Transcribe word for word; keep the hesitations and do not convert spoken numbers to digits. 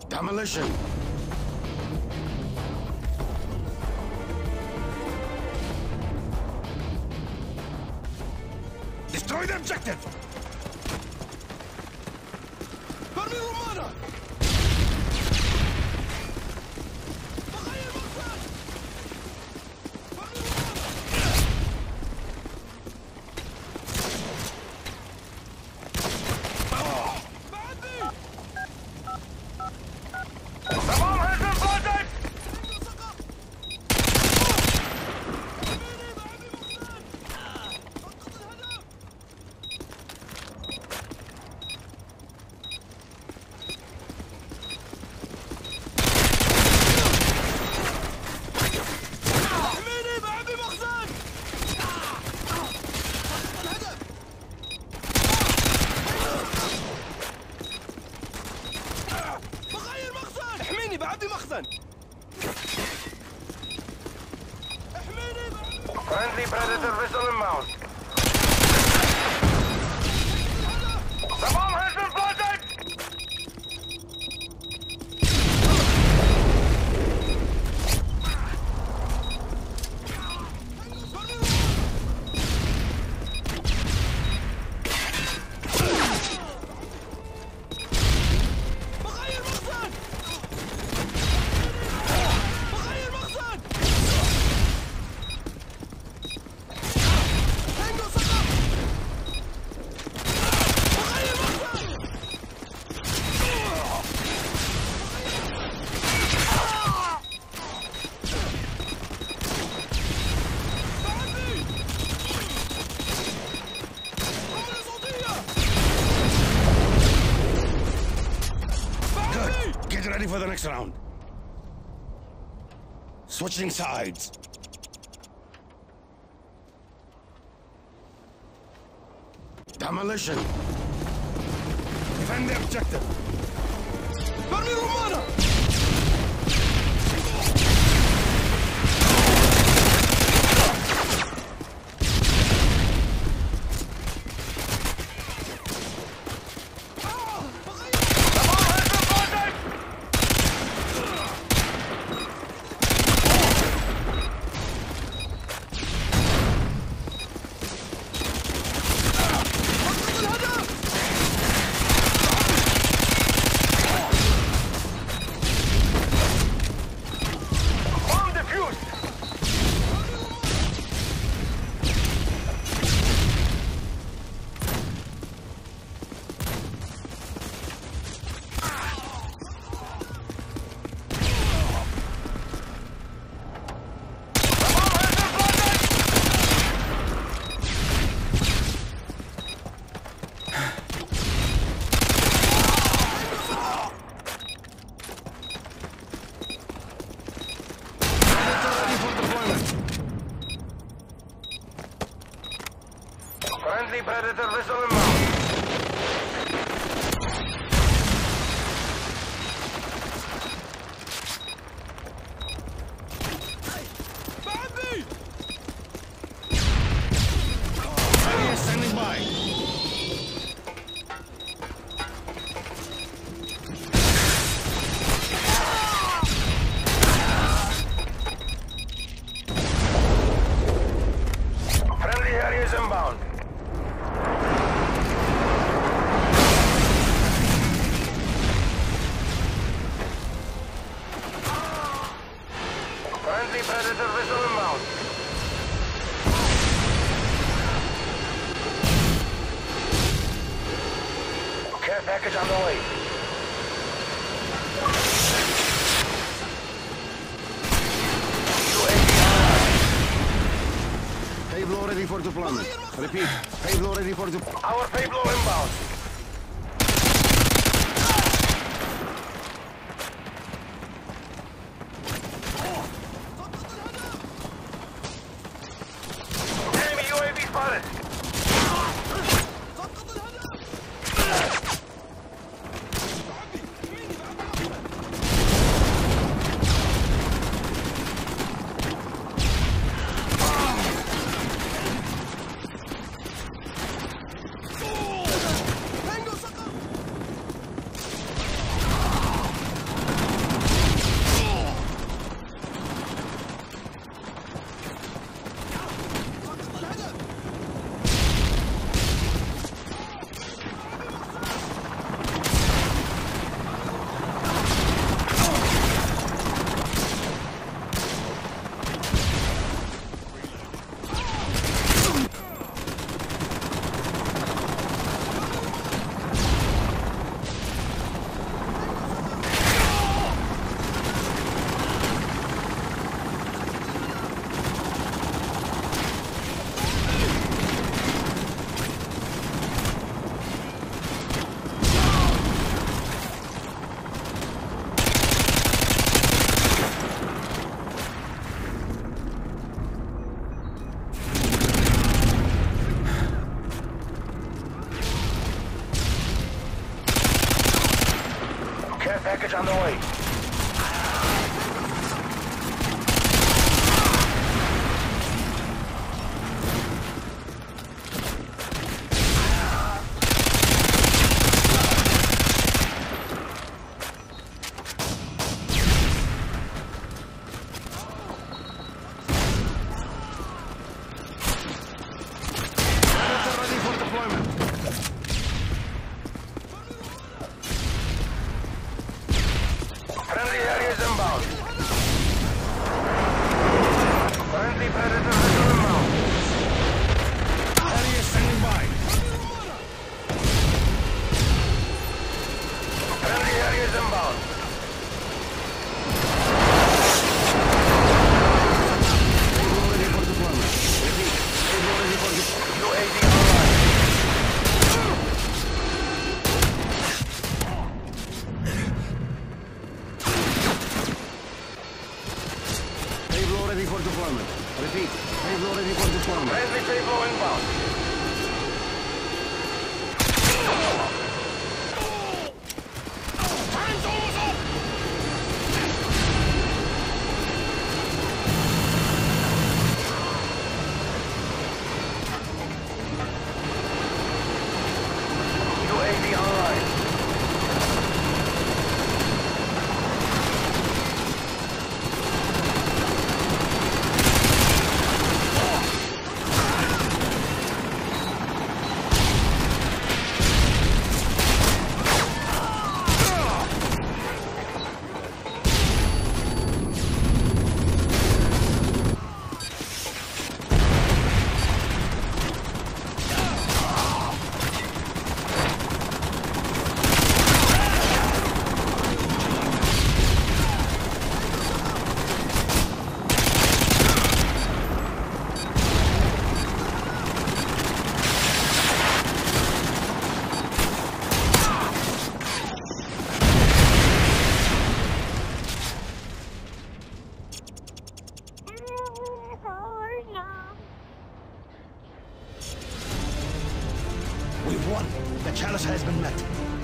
Demolition! Destroy the objective! برمي رمانة! بعدي مخزن. احميني. Friendly Predator vessel inbound. The bomb has been planted. Ready for the next round. Switching sides. Demolition. Defend the objective. برمي رمانة. Friendly Predator vessel inbound. بعدي. Enemy standing by. Friendly areas inbound. Friendly Predator vessel inbound. Care package on the way. Payload ready for deployment. Repeat. Payload ready for deployment. Our payload inbound. Enemy U A V spotted. package on the way. Predator ready for deployment. Friendly areas inbound. Friendly Predator missile inbound. Area standing by. Friendly areas inbound. Payload ready for deployment. Repeat. Payload ready for deployment. U A V online. Payload ready for deployment. Repeat. Payload ready for deployment. Friendly payload inbound. Time's almost up! U A V online. We've won. The challenge has been met.